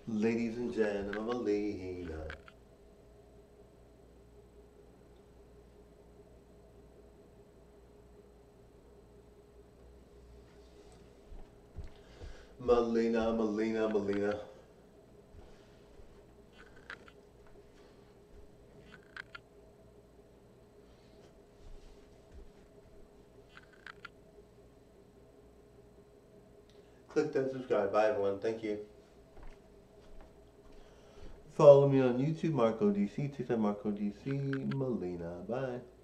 Ladies and gentlemen, Melina. Melina, Melina, Melina. Click that subscribe. Bye, everyone. Thank you. Follow me on YouTube, Marco DC, TikTok, Marco DC, Melina. Bye.